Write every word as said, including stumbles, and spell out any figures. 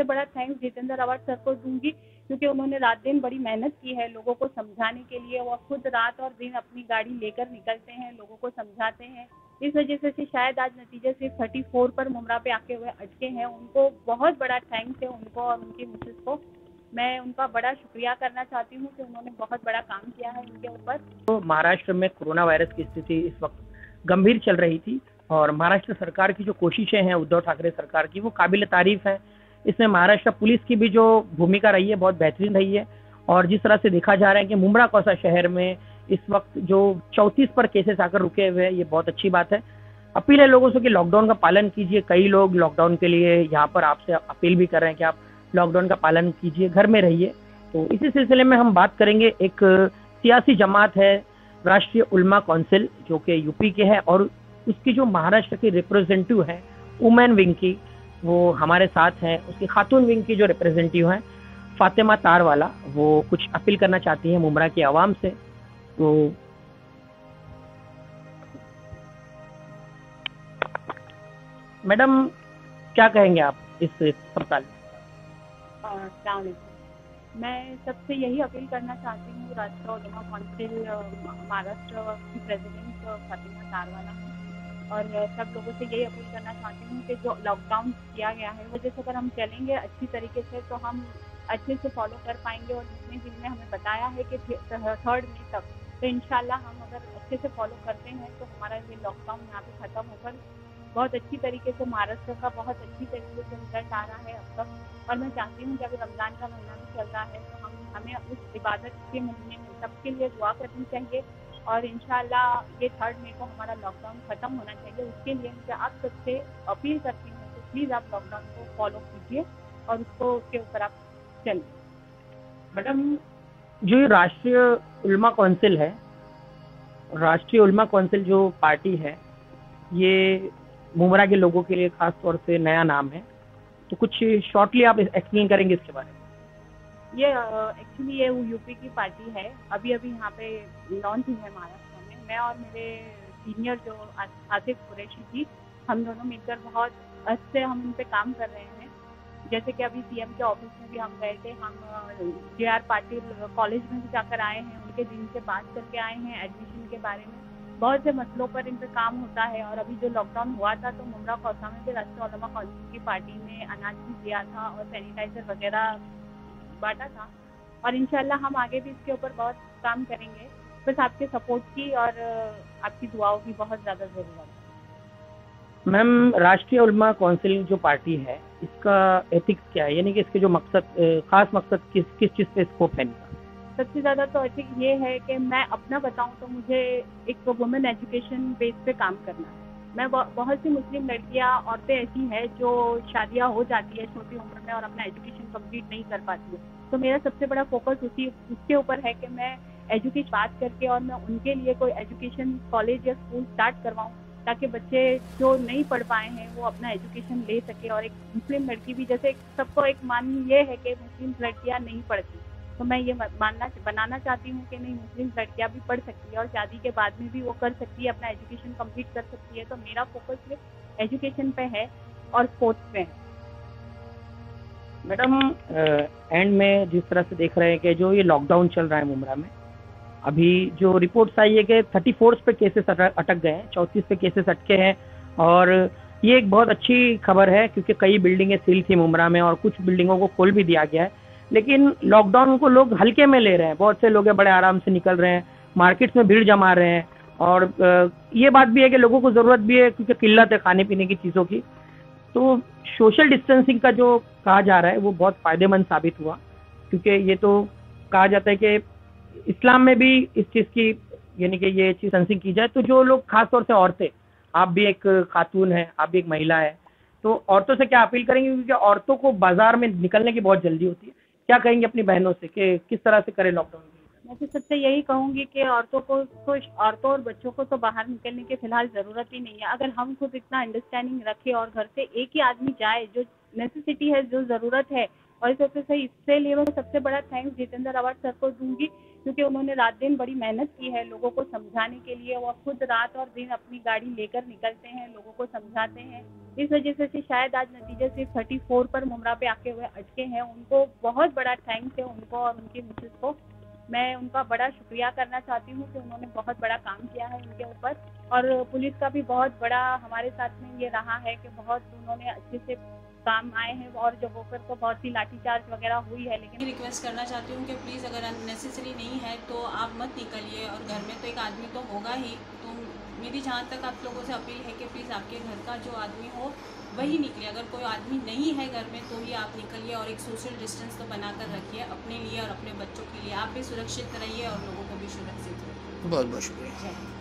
बड़ा thanks Jitendra award sir को दूंगी, क्योंकि उन्होंने रात दिन बड़ी मेहनत की है लोगों को समझाने के लिए। वो खुद रात और दिन अपनी गाड़ी लेकर निकलते हैं, लोगों को समझाते हैं। इस वजह से शायद आज नतीजे सिर्फ चौंतीस पर मुमरा पे आके हुए अटके हैं। उनको बहुत बड़ा थैंक्स है, उनको और उनकी मिसेस को। मैं उनका बड़ा शुक्रिया करना चाहती हूँ कि उन्होंने बहुत बड़ा काम किया है उनके ऊपर। तो महाराष्ट्र में कोरोना वायरस की स्थिति इस वक्त गंभीर चल रही थी और महाराष्ट्र सरकार की जो कोशिशें हैं उद्धव ठाकरे सरकार की, वो काबिल तारीफ है। इसमें महाराष्ट्र पुलिस की भी जो भूमिका रही है बहुत बेहतरीन रही है। और जिस तरह से देखा जा रहा है कि मुमरा कौसा शहर में इस वक्त जो चौंतीस पर केसेस आकर रुके हुए हैं, ये बहुत अच्छी बात है। अपील है लोगों से कि लॉकडाउन का पालन कीजिए। कई लोग लॉकडाउन के लिए यहाँ पर आपसे अपील भी कर रहे हैं कि आप लॉकडाउन का पालन कीजिए, घर में रहिए। तो इसी सिलसिले में हम बात करेंगे, एक सियासी जमात है राष्ट्रीय उलमा काउंसिल जो कि यूपी के है और उसकी जो महाराष्ट्र की रिप्रेजेंटेटिव है वुमेन विंग की, वो हमारे साथ हैं। उसकी खातून विंग की जो रिप्रेजेंटेटिव हैं फातिमा तारवाला, वो कुछ अपील करना चाहती हैं मुमरा की आवाम से। तो मैडम क्या कहेंगे आप इस हड़ताल में? मैं सबसे यही अपील करना चाहती हूँ, राष्ट्रीय उलमा काउंसिल महाराष्ट्र की प्रेसिडेंट फातिमा तारवाला और सब लोगों से यही अपील करना चाहती हूँ कि जो लॉकडाउन किया गया है वजह से अगर हम चलेंगे अच्छी तरीके से तो हम अच्छे से फॉलो कर पाएंगे। और जितने दिन में हमें बताया है कि थर्ड मई तक, तो इंशाल्लाह हम अगर अच्छे से फॉलो करते हैं तो हमारा ये लॉकडाउन यहाँ पे ख़त्म होकर बहुत अच्छी तरीके से महाराष्ट्र का बहुत अच्छी तरीके से रिजल्ट आ रहा है अब तक। और मैं चाहती हूँ कि अगर रमज़ान का महीना भी चल रहा है तो हम हमें उस इबादत के महीने में सबके लिए दुआ करनी चाहिए और इंशाल्लाह ये थर्ड मई को हमारा लॉकडाउन ख़त्म होना चाहिए। उसके लिए मुझे आप सबसे अपील करती हूँ तो प्लीज़ आप लॉकडाउन को फॉलो कीजिए और उसको उसके ऊपर आप चलिए। मैडम, जो ये राष्ट्रीय उलमा काउंसिल है, राष्ट्रीय उलमा काउंसिल जो पार्टी है, ये मुमरा के लोगों के लिए खास तौर से नया नाम है, तो कुछ शॉर्टली आप एक्सप्लेन करेंगे इसके बारे में? ये एक्चुअली ये यूपी की पार्टी है, अभी अभी यहाँ पे लॉन्च हुई है महाराष्ट्र में। मैं और मेरे सीनियर जो आसिफ कुरैशी जी, हम दोनों मिलकर बहुत अच्छे हम इन पे काम कर रहे हैं। जैसे कि अभी सीएम के ऑफिस में भी हम गए थे, हम जे आर पाटिल कॉलेज में भी जाकर आए हैं, उनके दिन से बात करके आए हैं एडमिशन के बारे में। बहुत से मसलों पर इन पे काम होता है। और अभी जो लॉकडाउन हुआ था तो मुमरा कौसा में भी राष्ट्रीय उलमा काउंसिल की पार्टी ने अनाज भी दिया था और सैनिटाइजर वगैरह बांटा था। और इंशाल्लाह हम आगे भी इसके ऊपर बहुत काम करेंगे। बस आपके सपोर्ट की और आपकी दुआओं की बहुत ज़्यादा ज़रूरत है। मैम, राष्ट्रीय उलमा काउंसिल जो पार्टी है इसका एथिक्स क्या है, यानी कि इसके जो मकसद, खास मकसद किस किस चीज़ पे स्कोप है इनका? सबसे ज़्यादा तो एथिक ये है कि मैं अपना बताऊं तो मुझे एक वुमेन एजुकेशन बेस पे काम करना है। मैं बहुत सी मुस्लिम लड़कियां, औरतें ऐसी हैं जो शादियां हो जाती है छोटी उम्र में और अपना एजुकेशन कंप्लीट नहीं कर पाती है। तो मेरा सबसे बड़ा फोकस उसी उसके ऊपर है कि मैं एजुकेशन बात करके और मैं उनके लिए कोई एजुकेशन कॉलेज या स्कूल स्टार्ट करवाऊँ ताकि बच्चे जो नहीं पढ़ पाए हैं वो अपना एजुकेशन ले सके। और एक मुस्लिम लड़की भी, जैसे सबको एक मान ये है कि मुस्लिम लड़कियाँ नहीं पढ़ती, तो मैं ये मानना बनाना चाहती हूँ कि नहीं, मुस्लिम लड़कियाँ भी पढ़ सकती है और शादी के बाद में भी वो कर सकती है, अपना एजुकेशन कंप्लीट कर सकती है। तो मेरा फोकस सिर्फ एजुकेशन पे है और स्पोर्ट्स पे है। मैडम, एंड में जिस तरह से देख रहे हैं कि जो ये लॉकडाउन चल रहा है मुमरा में, अभी जो रिपोर्ट्स आई है कि थर्टी फोर्थ पे केसेस अटक गए हैं, चौंतीस पे केसेस अटके हैं। और ये एक बहुत अच्छी खबर है क्योंकि कई बिल्डिंगें सील थी मुमरा में और कुछ बिल्डिंगों को खोल भी दिया गया है। लेकिन लॉकडाउन को लोग हल्के में ले रहे हैं, बहुत से लोग बड़े आराम से निकल रहे हैं, मार्केट्स में भीड़ जमा रहे हैं। और ये बात भी है कि लोगों को ज़रूरत भी है क्योंकि किल्लत है खाने पीने की चीज़ों की। तो सोशल डिस्टेंसिंग का जो कहा जा रहा है वो बहुत फ़ायदेमंद साबित हुआ, क्योंकि ये तो कहा जाता है कि इस्लाम में भी इस चीज़ की, यानी कि ये चीज़ डिस्टेंसिंग की जाए। तो जो लोग खासतौर से औरतें, आप भी एक खातून है, आप भी एक महिला है, तो औरतों से क्या अपील करेंगे, क्योंकि औरतों को बाजार में निकलने की बहुत जल्दी होती है, क्या कहेंगे अपनी बहनों से कि किस तरह से करें लॉकडाउन? मैं तो सबसे यही कहूँगी कि औरतों को कुछ औरतों और बच्चों को तो बाहर निकलने की फिलहाल ज़रूरत ही नहीं है। अगर हम खुद इतना अंडरस्टैंडिंग रखें और घर से एक ही आदमी जाए, जो नेसेसिटी है, जो ज़रूरत है, और सबसे सही इससे लिए मैं सबसे बड़ा थैंक्स जितेंद्र अवार्ड सर को दूंगी, क्योंकि उन्होंने रात दिन बड़ी मेहनत की है लोगों को समझाने के लिए। वो खुद रात और दिन अपनी गाड़ी लेकर निकलते हैं, लोगों को समझाते हैं। इस वजह से से शायद आज नतीजे सिर्फ चौंतीस पर मुमरा पे आके हुए अटके हैं। उनको बहुत बड़ा थैंक्स है, उनको और उनकी मिसेस को। मैं उनका बड़ा शुक्रिया करना चाहती हूँ कि उन्होंने बहुत बड़ा काम किया है उनके ऊपर, और पुलिस का भी बहुत बड़ा हमारे साथ में ये रहा है कि बहुत उन्होंने अच्छे से काम आए हैं, और जो वोकर को बहुत सी लाठीचार्ज वगैरह हुई है। लेकिन रिक्वेस्ट करना चाहती हूँ कि प्लीज़ अगर अननेसेसरी नहीं है तो आप मत निकलिए, और घर में तो एक आदमी तो होगा ही, तो मेरी जहाँ तक आप लोगों से अपील है कि प्लीज़ आपके घर का जो आदमी हो वही निकले। अगर कोई आदमी नहीं है घर में तो ही आप निकलिए, और एक सोशल डिस्टेंस तो बनाकर रखिए अपने लिए और अपने बच्चों के लिए। आप भी सुरक्षित रहिए और लोगों को भी सुरक्षित रखिए। बहुत बहुत शुक्रिया।